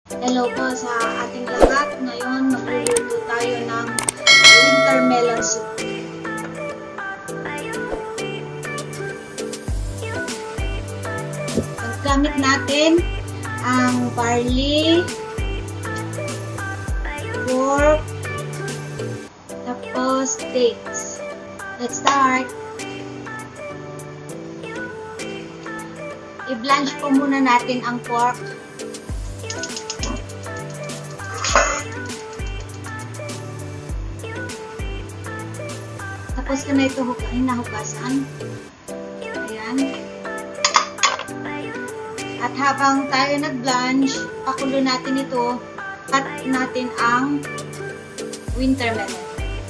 Hello po sa ating lahat. Ngayon, magluluto tayo ng winter melon soup. Gamit natin ang barley, pork, tapos dates. Let's start. I-blanch po muna natin ang pork. Tapos ko na ito hinahugasan. Ayan. At habang tayo nag-blanch, pakulo natin ito. Cut natin ang winter melon.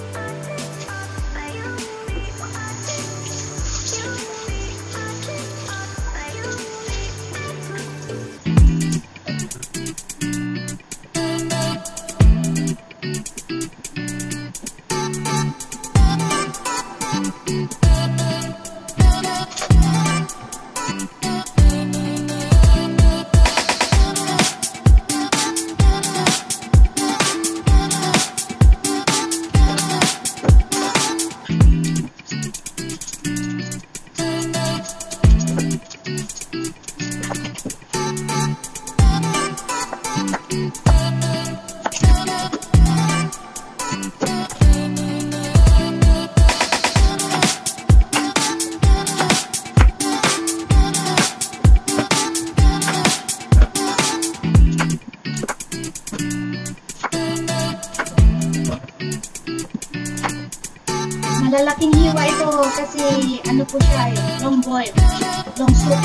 Malalaking hiwa ito kasi ano po siya long boil, long soup.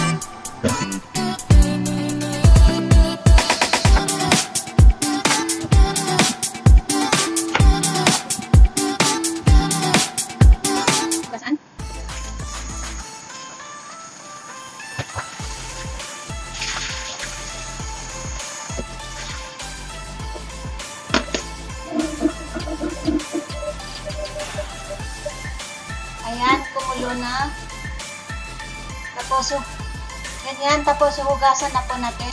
Basan? Ayan, kumulo na. Tapos, ganyan, tapos hugasan na po natin.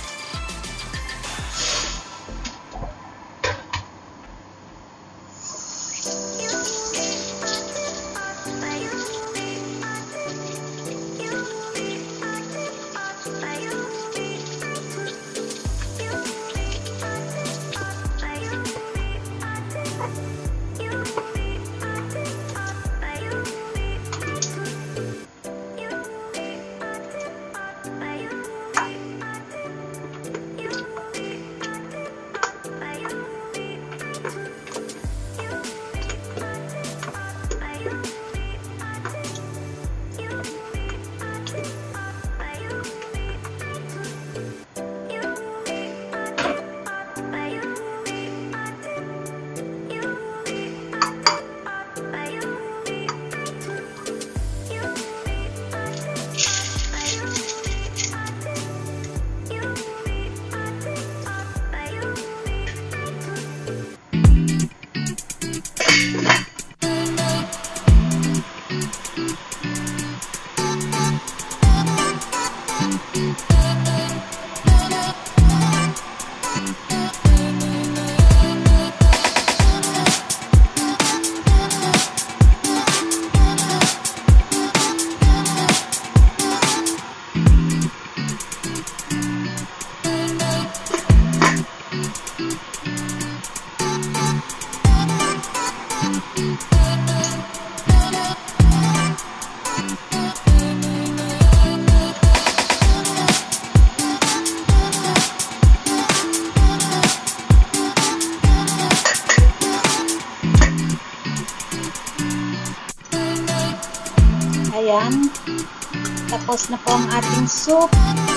Ayan. Tapos na po ang ating soup.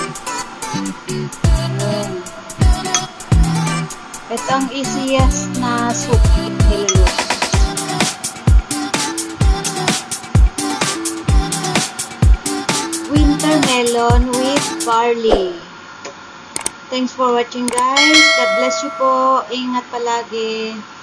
Ayan. Ito ang easiest na soup. Niluluto. Winter melon with barley. Thanks for watching, guys. God bless you po. Ingat palagi.